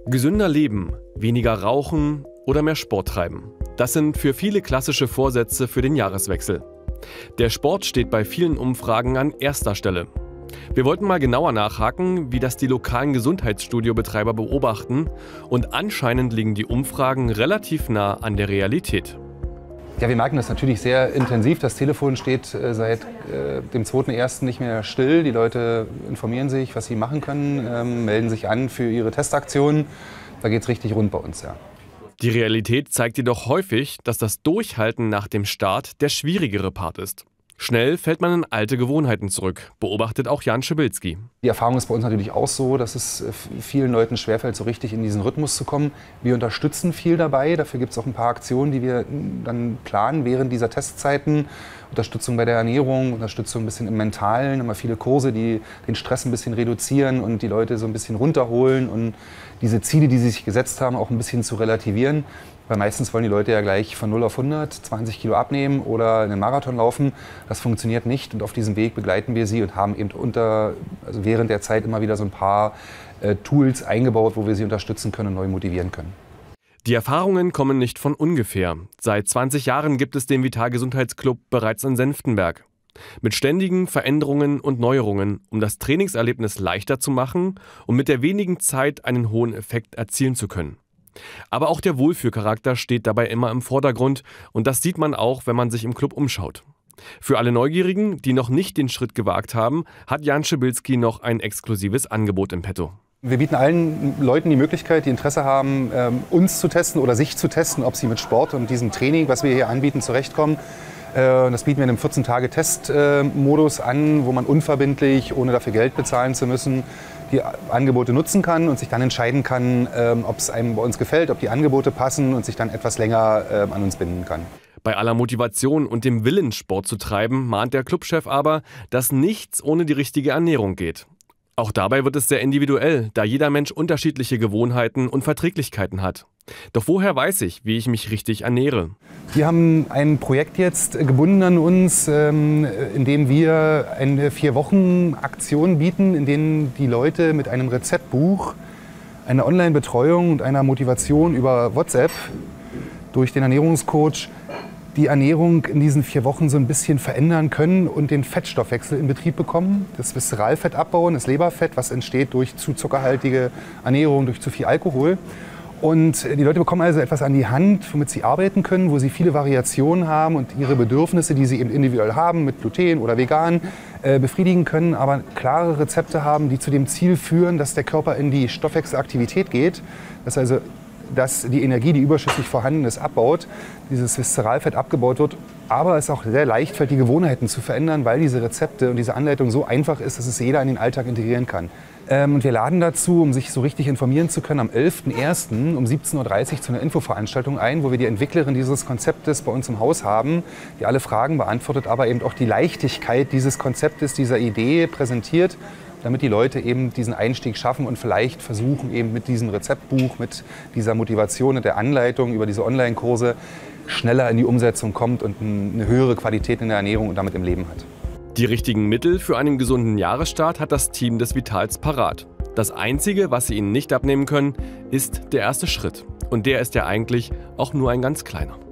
Gesünder leben, weniger rauchen oder mehr Sport treiben. Das sind für viele klassische Vorsätze für den Jahreswechsel. Der Sport steht bei vielen Umfragen an erster Stelle. Wir wollten mal genauer nachhaken, wie das die lokalen Gesundheitsstudiobetreiber beobachten, und anscheinend liegen die Umfragen relativ nah an der Realität. Ja, wir merken das natürlich sehr intensiv. Das Telefon steht seit dem 2.1. nicht mehr still. Die Leute informieren sich, was sie machen können, melden sich an für ihre Testaktionen. Da geht es richtig rund bei uns, ja. Die Realität zeigt jedoch häufig, dass das Durchhalten nach dem Start der schwierigere Part ist. Schnell fällt man in alte Gewohnheiten zurück, beobachtet auch Jan Schibilski. Die Erfahrung ist bei uns natürlich auch so, dass es vielen Leuten schwerfällt, so richtig in diesen Rhythmus zu kommen. Wir unterstützen viel dabei. Dafür gibt es auch ein paar Aktionen, die wir dann planen während dieser Testzeiten. Unterstützung bei der Ernährung, Unterstützung ein bisschen im Mentalen. Immer viele Kurse, die den Stress ein bisschen reduzieren und die Leute so ein bisschen runterholen und diese Ziele, die sie sich gesetzt haben, auch ein bisschen zu relativieren. Weil meistens wollen die Leute ja gleich von 0 auf 100 20 Kilo abnehmen oder einen Marathon laufen. Das funktioniert nicht, und auf diesem Weg begleiten wir sie und haben eben während der Zeit immer wieder so ein paar Tools eingebaut, wo wir sie unterstützen können und neu motivieren können. Die Erfahrungen kommen nicht von ungefähr. Seit 20 Jahren gibt es den Vital Gesundheitsclub bereits in Senftenberg. Mit ständigen Veränderungen und Neuerungen, um das Trainingserlebnis leichter zu machen und mit der wenigen Zeit einen hohen Effekt erzielen zu können. Aber auch der Wohlfühlcharakter steht dabei immer im Vordergrund, und das sieht man auch, wenn man sich im Club umschaut. Für alle Neugierigen, die noch nicht den Schritt gewagt haben, hat Jan Schibilski noch ein exklusives Angebot im Petto. Wir bieten allen Leuten die Möglichkeit, die Interesse haben, uns zu testen oder sich zu testen, ob sie mit Sport und diesem Training, was wir hier anbieten, zurechtkommen. Das bieten wir in einem 14-Tage-Test-Modus an, wo man unverbindlich, ohne dafür Geld bezahlen zu müssen, die Angebote nutzen kann und sich dann entscheiden kann, ob es einem bei uns gefällt, ob die Angebote passen, und sich dann etwas länger an uns binden kann. Bei aller Motivation und dem Willen, Sport zu treiben, mahnt der Clubchef aber, dass nichts ohne die richtige Ernährung geht. Auch dabei wird es sehr individuell, da jeder Mensch unterschiedliche Gewohnheiten und Verträglichkeiten hat. Doch woher weiß ich, wie ich mich richtig ernähre? Wir haben ein Projekt jetzt gebunden an uns, in dem wir eine 4-Wochen-Aktion bieten, in denen die Leute mit einem Rezeptbuch, einer Online-Betreuung und einer Motivation über WhatsApp durch den Ernährungscoach die Ernährung in diesen 4 Wochen so ein bisschen verändern können und den Fettstoffwechsel in Betrieb bekommen. Das Viszeralfett abbauen, das Leberfett, was entsteht durch zu zuckerhaltige Ernährung, durch zu viel Alkohol. Und die Leute bekommen also etwas an die Hand, womit sie arbeiten können, wo sie viele Variationen haben und ihre Bedürfnisse, die sie eben individuell haben, mit Gluten oder vegan, befriedigen können, aber klare Rezepte haben, die zu dem Ziel führen, dass der Körper in die Stoffwechselaktivität geht. Dass die Energie, die überschüssig vorhanden ist, abbaut, dieses Viszeralfett abgebaut wird. Aber es auch sehr leicht fällt, die Gewohnheiten zu verändern, weil diese Rezepte und diese Anleitung so einfach ist, dass es jeder in den Alltag integrieren kann. Und wir laden dazu, um sich so richtig informieren zu können, am 11.01. um 17:30 Uhr zu einer Infoveranstaltung ein, wo wir die Entwicklerin dieses Konzeptes bei uns im Haus haben, die alle Fragen beantwortet, aber eben auch die Leichtigkeit dieses Konzeptes, dieser Idee präsentiert, damit die Leute eben diesen Einstieg schaffen und vielleicht versuchen, eben mit diesem Rezeptbuch, mit dieser Motivation und der Anleitung über diese Online-Kurse schneller in die Umsetzung kommt und eine höhere Qualität in der Ernährung und damit im Leben hat. Die richtigen Mittel für einen gesunden Jahresstart hat das Team des Vitals parat. Das Einzige, was sie ihnen nicht abnehmen können, ist der erste Schritt. Und der ist ja eigentlich auch nur ein ganz kleiner.